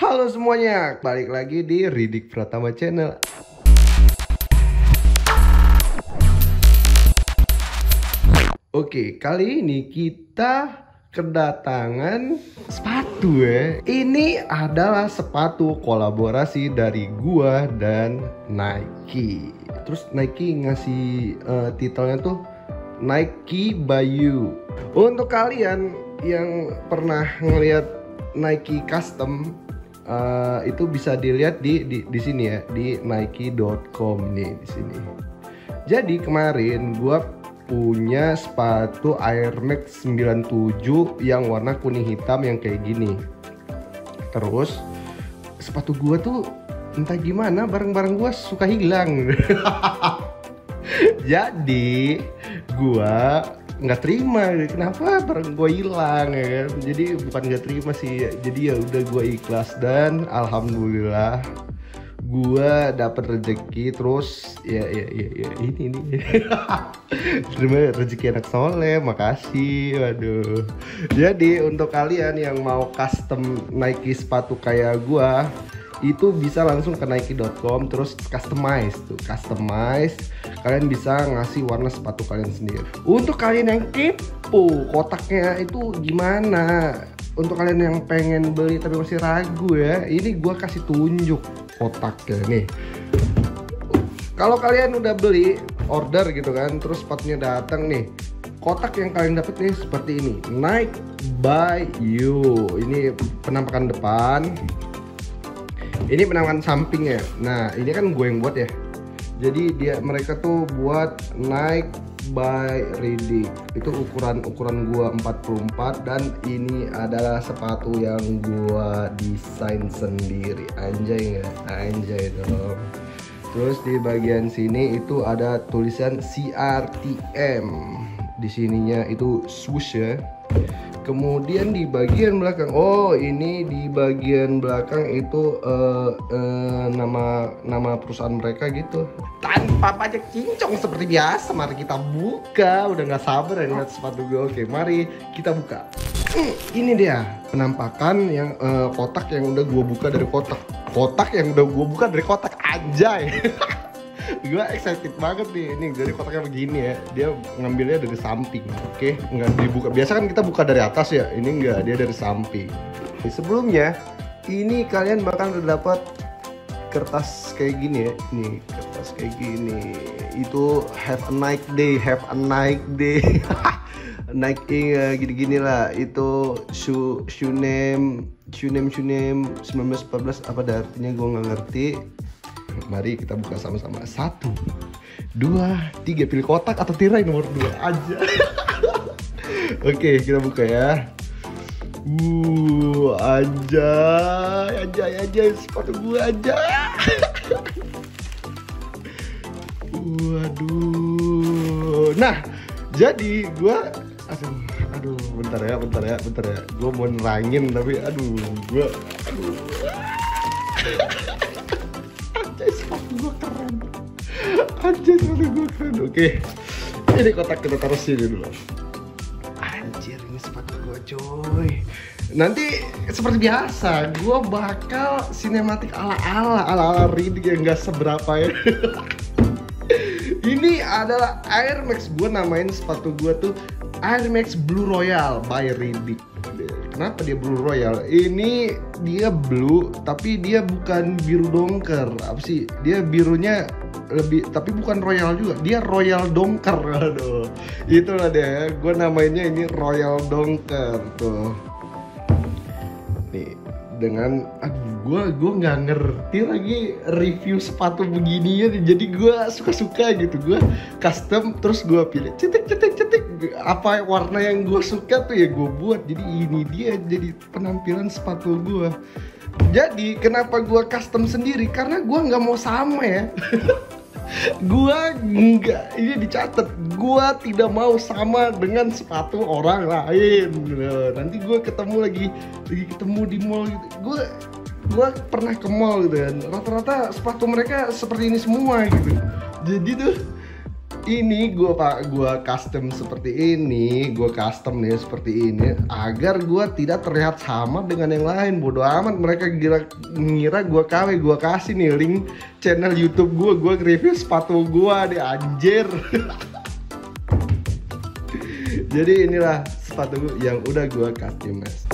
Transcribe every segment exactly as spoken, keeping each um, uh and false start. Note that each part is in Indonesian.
Halo semuanya, balik lagi di Ridik Pratama Channel. Oke, kali ini kita kedatangan sepatu ya. Ini adalah sepatu kolaborasi dari gua dan Nike. Terus Nike ngasih uh, titelnya tuh Nike by You. Untuk kalian yang pernah ngeliat Nike custom, uh, itu bisa dilihat di di, di sini ya, di nike dot com nih di sini. Jadi kemarin gua punya sepatu Air Max sembilan tujuh yang warna kuning hitam yang kayak gini. Terus sepatu gua tuh entah gimana barang-barang gua suka hilang. Jadi gua nggak terima, kenapa barang gue hilang ya kan. Jadi bukan nggak terima sih, jadi ya udah gue ikhlas dan alhamdulillah gue dapet rezeki. Terus ya ya ya, ya ini ini terima rezeki anak soleh, makasih. Waduh, jadi untuk kalian yang mau custom Nike sepatu kayak gue, itu bisa langsung ke nike dot com, terus customize tuh, customize. Kalian bisa ngasih warna sepatu kalian sendiri. Untuk kalian yang kepo kotaknya itu gimana, untuk kalian yang pengen beli tapi masih ragu ya, ini gua kasih tunjuk kotaknya nih. Kalau kalian udah beli, order gitu kan, terus sepatunya datang nih, kotak yang kalian dapet nih seperti ini, Nike by You. Ini penampakan depan, ini penampakan sampingnya. Nah ini kan gue yang buat ya. Jadi dia mereka tuh buat Nike by Ridik. Itu ukuran ukuran gua empat puluh empat dan ini adalah sepatu yang gua desain sendiri. Anjay nggak? Anjay dong. Terus di bagian sini itu ada tulisan C R T M. Di sininya itu swoosh ya. Kemudian di bagian belakang, oh ini di bagian belakang itu uh, uh, nama nama perusahaan mereka gitu. Tanpa pajak cincong seperti biasa, mari kita buka. Udah nggak sabar ya lihat sepatu gue. Oke, mari kita buka. Hmm, ini dia penampakan yang uh, kotak yang udah gue buka dari kotak. Kotak yang udah gue buka dari kotak, anjay. Gue excited banget nih. Ini jadi kotaknya begini ya, dia ngambilnya dari samping. Oke, nggak dibuka. Biasa kan kita buka dari atas ya, ini enggak, dia dari samping. Oke, sebelumnya ini kalian bakal dapat kertas kayak gini ya. Nih kertas kayak gini, itu have a nice day, have a nice day. Nike uh, gini-gini lah. Itu shoe shoe name shoe name shoe name sembilan belas empat belas apa dah artinya gue nggak ngerti. Mari kita buka sama-sama. Satu, dua, tiga. Pilih kotak atau tirai nomor dua aja. Oke, kita buka ya. Uh, aja, aja, aja, sepatu gua aja. Waduh. Nah, jadi gua, aduh, aduh, bentar ya, bentar ya, bentar ya. Gua mau nerangin tapi, aduh, gua, aduh. Sepatu gue keren. Anjir, sepatu gue keren. Oke, ini kotak kita taruh sini dulu. Anjir, ini sepatu gue coy. Nanti seperti biasa, gue bakal sinematik ala-ala ala-ala Ridik yang gak seberapa ya. Ini adalah Air Max. Gue namain sepatu gue tuh Air Max Blue Royal by Ridik. Kenapa dia Blue Royal? Ini dia blue tapi dia bukan biru dongker. Apa sih? Dia birunya lebih, tapi bukan royal juga. Dia royal dongker. Aduh. Itulah dia. Gue namainnya ini royal dongker tuh. Nih dengan aduh, gue gue nggak ngerti lagi review sepatu begini ya. Jadi gue suka-suka gitu. Gue custom terus gue pilih cetek cetek cetek apa warna yang gue suka tuh ya gue buat. Jadi ini dia jadi penampilan sepatu gue. Jadi kenapa gue custom sendiri? Karena gue nggak mau sama ya. Gua nggak, ini dicatat, gua tidak mau sama dengan sepatu orang lain. Nah, nanti gua ketemu lagi lagi ketemu di mall gitu. Gua gua pernah ke mall gitu kan, rata-rata sepatu mereka seperti ini semua gitu. Jadi tuh Ini gue pak gua custom seperti ini, gue custom nih seperti ini agar gue tidak terlihat sama dengan yang lain. Bodoh amat mereka kira ngira gue K W. Gue kasih nih link channel YouTube gue, gue review sepatu gue deh anjir. Jadi inilah sepatu yang udah gue customize.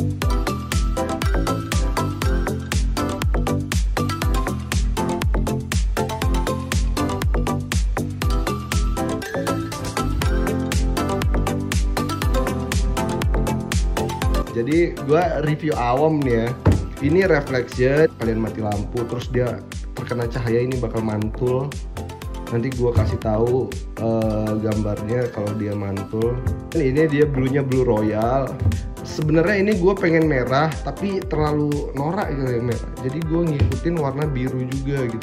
Jadi gue review awam nih ya. Ini reflection, kalian mati lampu terus dia terkena cahaya ini bakal mantul. Nanti gue kasih tahu uh, gambarnya kalau dia mantul. Ini dia bluenya blue royal. Sebenarnya ini gue pengen merah tapi terlalu norak gitu ya merah. Jadi gue ngikutin warna biru juga gitu.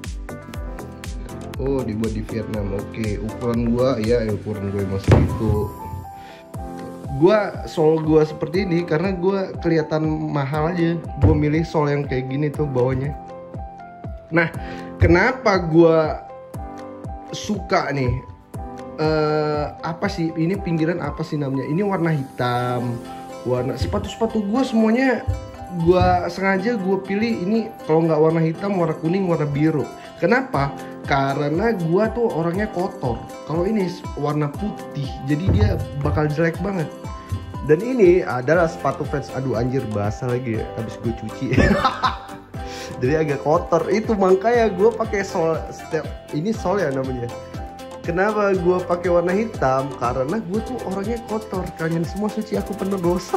Oh dibuat di Vietnam. Oke, ukuran gue ya ukuran gue masih itu. Gua sol gua seperti ini karena gua kelihatan mahal aja. Gua milih sol yang kayak gini tuh bawahnya. Nah, kenapa gua suka nih? Uh, apa sih ini pinggiran apa sih namanya? Ini warna hitam. Warna sepatu-sepatu gua semuanya gua sengaja gua pilih ini kalau nggak warna hitam, warna kuning, warna biru. Kenapa? Karena gua tuh orangnya kotor. Kalau ini warna putih, jadi dia bakal jelek banget. Dan ini adalah sepatu fans. Aduh anjir basah lagi ya, habis gue cuci. Jadi agak kotor. Itu makanya gue pakai sol setiap ini sol ya namanya. Kenapa gue pakai warna hitam? Karena gue tuh orangnya kotor. Kalian semua suci, aku penuh dosa.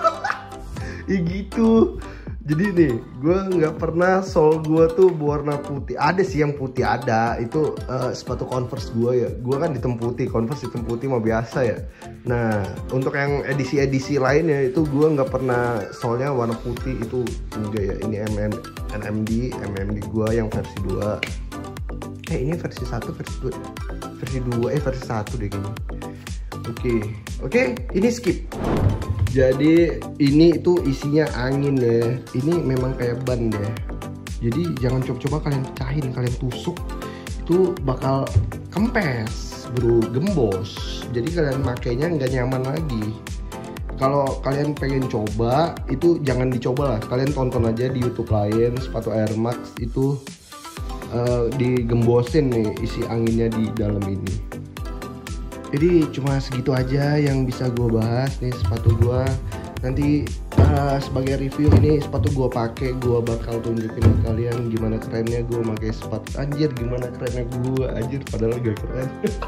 Ya gitu. Jadi nih, gue nggak pernah sol gue tuh berwarna putih. Ada sih yang putih ada, itu uh, sepatu Converse gue ya. Gue kan hitam putih, Converse hitam putih mah biasa ya. Nah, untuk yang edisi-edisi lainnya itu gue nggak pernah solnya warna putih itu enggak ya. Ini M M, N M D, M M D gue yang versi dua. Eh ini versi satu, versi dua, versi dua, eh versi satu deh kayaknya. Oke, okay. oke, okay, ini skip. Jadi ini itu isinya angin ya. Ini memang kayak ban ya. Jadi jangan coba-coba kalian pecahin, kalian tusuk itu bakal kempes, bro, gembos. Jadi kalian makainya nggak nyaman lagi. Kalau kalian pengen coba itu jangan dicoba lah. Kalian tonton aja di YouTube lain sepatu Air Max itu uh, digembosin nih isi anginnya di dalam ini. Jadi cuma segitu aja yang bisa gue bahas nih sepatu gue. Nanti uh, sebagai review ini sepatu gue pakai, gue bakal tunjukin ke kalian gimana kerennya gue pakai sepatu. Anjir gimana kerennya gue, anjir padahal gak keren.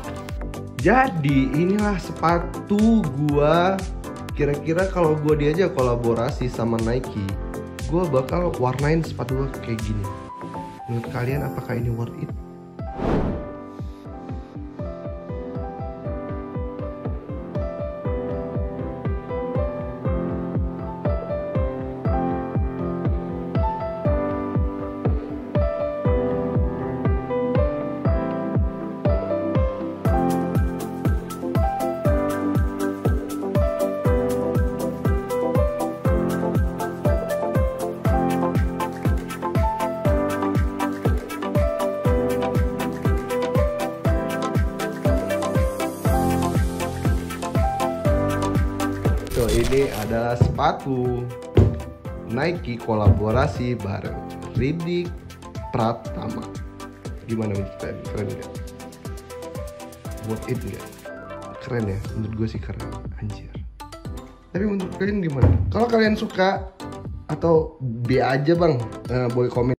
Jadi inilah sepatu gue. Kira-kira kalau gue diajak kolaborasi sama Nike, gue bakal warnain sepatu gue kayak gini. Menurut kalian apakah ini worth it? So ini adalah sepatu Nike kolaborasi bareng Riddick Pratama. Gimana menurut kalian? Keren gak? Worth it gak? Keren ya? Menurut gue sih keren, anjir. Tapi menurut kalian gimana? Kalau kalian suka atau B aja bang, uh, boleh komen.